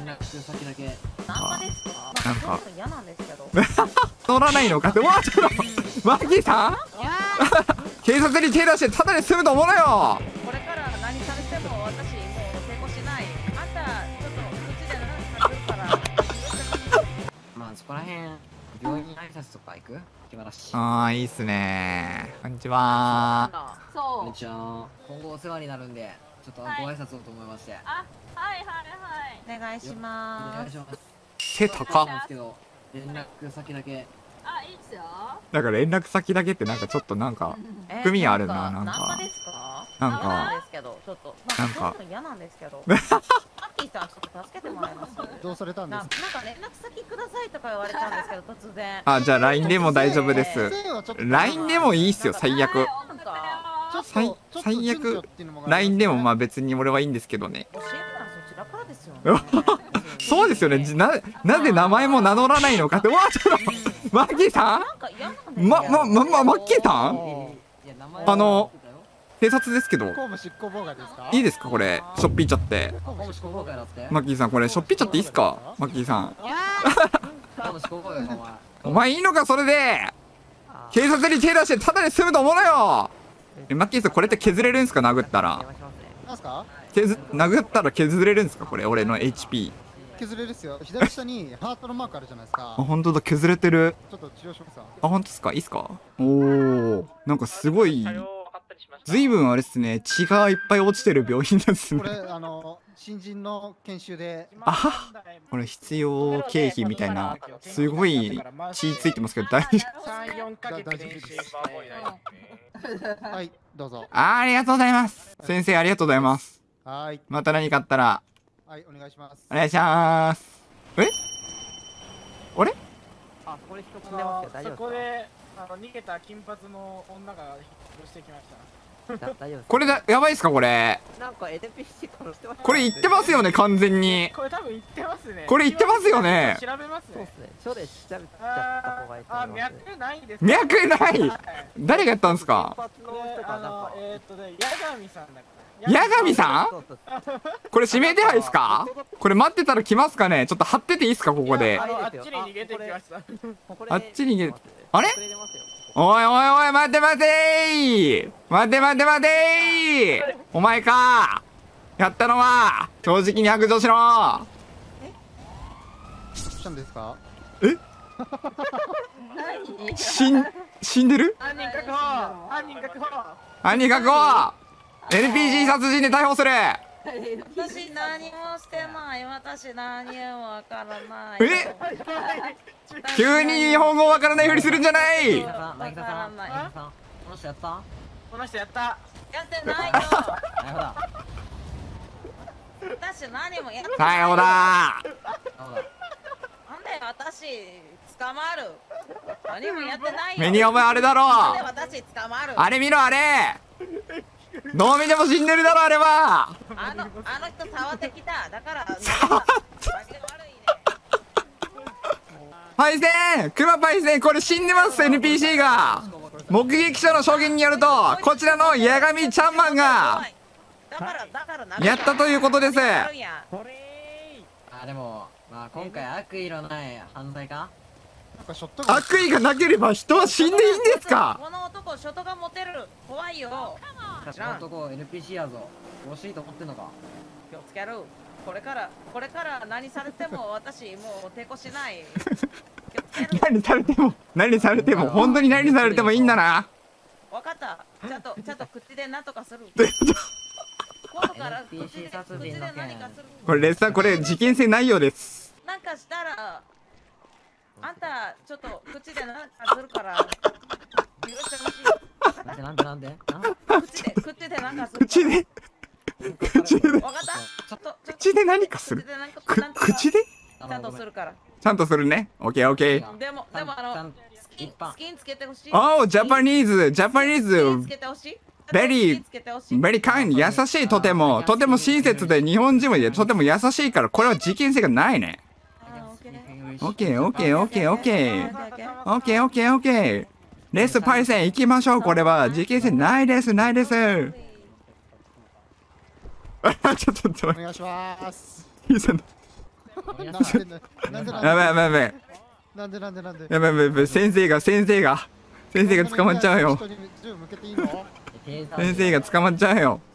絡先だけ。 ナンパですか？ なんかちょっと嫌なんですけど。 乗らないのかって。うわちょっとマッキーさん警察に手出してただで済むと思うなよ。 これから何されても私もう抵抗しない。あんたちょっと口で何かするから。 まあそこら辺病院に挨拶とか行く？気晴らしい。 ああいいっすね。こんにちは。 そう。 こんにちは。今後お世話になるんで、ちょっとご挨拶をと思いまして。 あ、はいはいはい。お願いしおます。 願いします。 背高っ。 なんですけど、連絡先だけ。 あ、いいっすよ。 だから連絡先だけってなんかちょっとなんか含みあるな。なんナンパかですか？ なんか嫌なんですけど、ちょっとなんかちょっと嫌なんですけど。マッキーさんちょっと助けてもらえます？ どうされたんですか？ なんか連絡先くださいとか言われたんですけど突然。 あじゃあ LINE でも大丈夫です。LINE でもいいっすよ最悪。 なんか最悪 LINE でもまあ別に俺はいいんですけどね。 教えてたらそちらからですよね。 そうですよね。なぜ名前も名乗らないのかって。うわちょっとマッキーさんなんか嫌なんですよ。 マッキーさん警察ですけど公務執行妨害ですか？ いいですかこれしょっぴっちゃって。 公務執行妨害だって。 マッキーさんこれしょっぴっちゃっていいっすかマッキーさん。 公務執行妨害かお前。 お前いいのかそれで。警察に手出してただで済むと思うなよ。マッキーさんこれって削れるんすか殴ったら。 なんすか？ 殴ったら削れるんすかこれ俺の HP。 削れるっすよ。左下にハートのマークあるじゃないですか。 あ本当だ削れてる。 ちょっと治療しますわ。 あ本当ですかいいっすか。おおなんかすごい随分あれっすね血がいっぱい落ちてる病院ですね。 これ新人の研修で。 あこれ必要経費みたいなすごい血ついてますけど大丈夫？ はいどうぞ。 ありがとうございます。先生ありがとうございます。 はい。 また何かあったらはいお願いします。 お願いします。あれあ、そこで人飛んでますけど大丈夫ですか？ そこで逃げた金髪の女が引っ越してきました。 大丈夫です。 これだやばいっすかこれ。 なんか NPC 殺してました。 これ言ってますよね完全に。 これ多分言ってますね。 これ言ってますよね。 調べますね。 ね。書で調べちゃった方がいいと思います。 脈ないです。 脈ない誰がやったんすか。 八神さんだから。 八神さんこれ指名手配っすか。これ待ってたら来ますかね。ちょっと張ってていいっすかここで。 あっちに逃げてきました。 あっちに逃げあれおいおいおい待て待てー待て待て待てーお前かやったのは正直に白状しろ。 どうしたんですか？ 死んでる。 犯人確保。犯人確保。 犯人確保。 NPC 殺人で逮捕する。 私何もしてない。私何もわからない。 急に日本語わからないふりするんじゃない。 渚さん、渚さん、この人やった？ この人やった。 やってないよ。 なるほど。 私何もやってない。 逮捕だ。 なんで私捕まる。何もやってないよ。 目に覚えあれだろ。 なんで私捕まる。 あれ見ろあれ。どう見ても死んでるだろあれは。 あの人触ってきた。だからパイセンクマパイセンこれ死んでます NPC が。目撃者の証言によるとこちらの八神ちゃんマンがやったということです。 あ、でも、まあ今回悪意のない犯罪か？ 悪意がなければ人は死んでいいんですか。 この男ショットガン持てる。怖いよ。 この男 NPC やぞ。欲しいと思ってんのか？ 気をつける。これから何されても私もう抵抗しない。 何されても本当に何されてもいいんだな。 わかった。ちゃんと口でなんとかする。今度から口で何かする。 これレッサーこれ事件性ないようです。 なんかしたらあんたちょっと口でなんかするから許してほしい。 なんで口でなんかする。 口でわかった。 口で何かする。口でちゃんとするから。 ちゃんとするね。オッケーオッケー。 でもスキンつけてほしい。 おージャパニーズつけてほしい。 ベリーカイン優しい。とても親切で日本人もとても優しいからこれは事件性がないね。オッケーオッケーオッケーオッケーオッケーオッケーオッケー。レスパイセン行きましょう。これは事件性ないですないです。ちょっとお願いします。 いいさんなんでやばいやばいやばい。 なんでやばいやばい、先生が捕まっちゃうよ。 人に銃向けていいの？ 先生が捕まっちゃうよ。